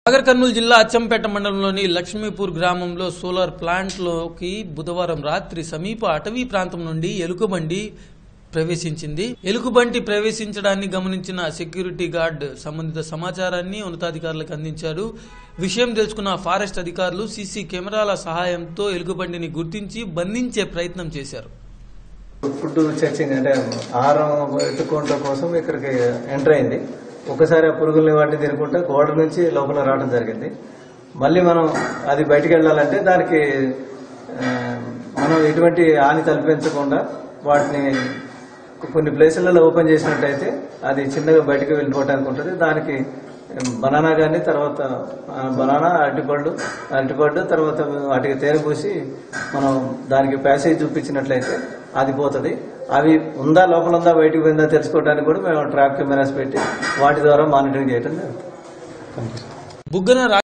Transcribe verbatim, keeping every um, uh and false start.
నగర్ కర్నూలు జిల్లా అచ్చంపేట మండలంలోని లక్ష్మీపూర్ గ్రామంలో సోలార్ ప్లాంట్లోకి బుధవారం రాత్రి సమీప అటవీ ప్రాంతం నుండి ఎలుకబండి ప్రవేశించింది. ఎలుకబంటి ప్రవేశించడాన్ని గమనించిన సెక్యూరిటీ గార్డ్ సంబంధిత సమాచారాన్ని ఉన్నతాధికారులకు అందించారు. విషయం తెలుసుకున్న ఫారెస్ట్ అధికారులు సీసీ కెమెరాల సహాయంతో ఎలుకబంటిని గుర్తించి బంధించే ప్రయత్నం చేశారు. ఫుడ్ చర్చింగ్ అంటే ఆహారం ఎత్తుకోవడం కోసం ఇక్కడికి ఎంటర్ అయింది. ఒకసారి ఆ పురుగుల్ని వాటిని తినుకుంటే గోడ నుంచి లోపల రావడం జరిగింది. మళ్ళీ మనం అది బయటికి వెళ్ళాలంటే దానికి మనం ఎటువంటి హాని తలపించకుండా వాటిని కొన్ని ప్లేసులలో ఓపెన్ చేసినట్టయితే అది చిన్నగా బయటకు వెళ్ళిపోవడానికి ఉంటుంది. దానికి బనానా కానీ తర్వాత బనానా అరటిపళ్ళు అరటిపళ్ళు తర్వాత వాటికి తేనె పూసి మనం దానికి ప్యాసేజ్ చూపించినట్లయితే అది పోతుంది. అవి ఉందా లోపల ఉందా బయటకు పోయిందా తెలుసుకోవడానికి కూడా మేము ట్రాప్ కెమెరాస్ పెట్టి వాటి ద్వారా మానిటరింగ్ చేయడం జరుగుతుంది.